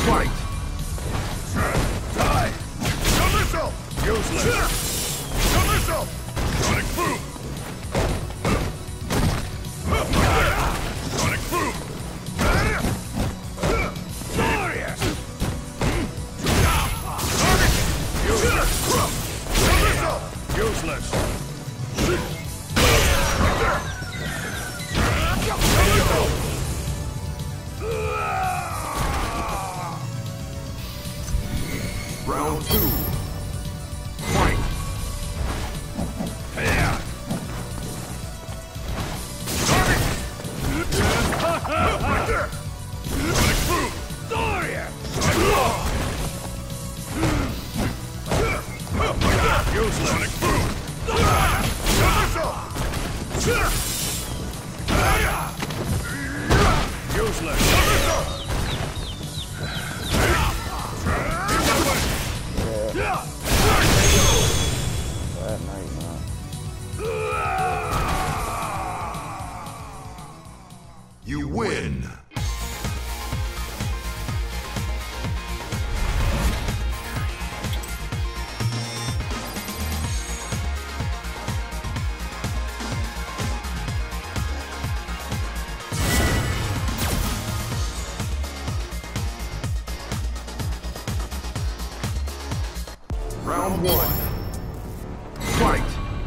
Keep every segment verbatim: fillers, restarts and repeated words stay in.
Fight! Die! Kill missile! Useless! Kill missile! Sonic boom! Sonic boom! Glorious! Sonic! Useless! Kill missile! Useless! Round two. Fight! Yeah. Sonic! Right there! Sonic boom! Gloria! Useless! Sonic boom! Missile! Useless! That night, man. You win! Round one. Fight!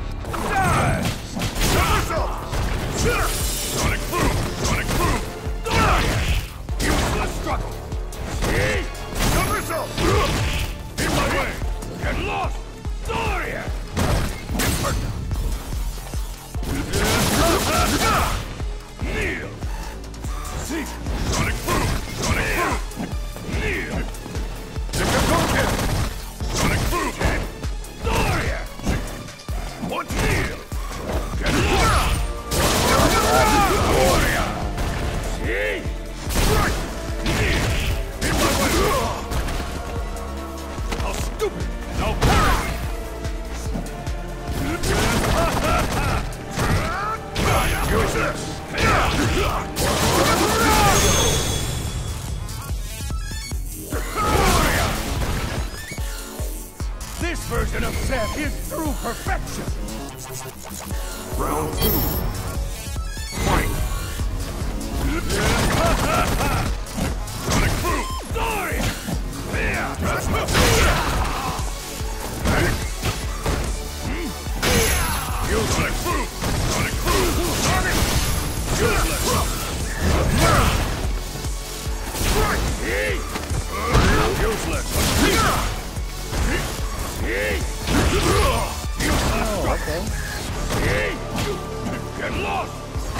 Sonic boom! Sonic boom! Useless struggle! See? No missile! In my way! Get lost! Doria! Kneel! See? Sonic boom! Sonic boom! Kneel! Nickelodeon! Sonic boom! Doria! One kneel! Get lost! Doria! See? Right! Kneel! In my way! How stupid! Now perish! Useless! This version of Zeb is true perfection! Round two. Fight! Sonic boom! Sorry! Yeah! Useless! Boom! Sonic boom! Sonic! Useless! Useless! Oh, okay. Get lost!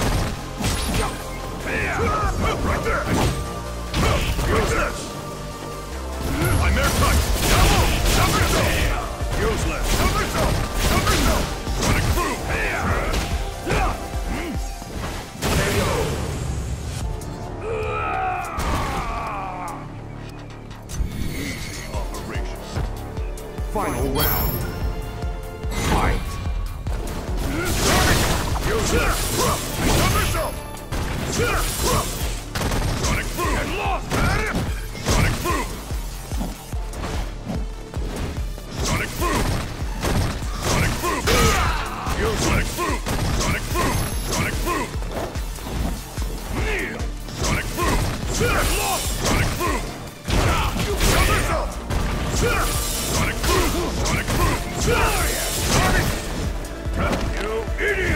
Right there! Useless! I'm air touch! Double! Somersault! Useless! Somersault! Somersault! Sonic boom! Easy operation. Final round. Fight! Useless! Somersault! Sonic boom! Get lost! Sonic boom! Sonic boom! Sonic boom! You Sonic boom! Sonic boom! Sonic boom! Kneel! Sonic boom! Get lost! Sonic boom! Somersault! Sonic boom! Sonic boom! Sonic! You idiot!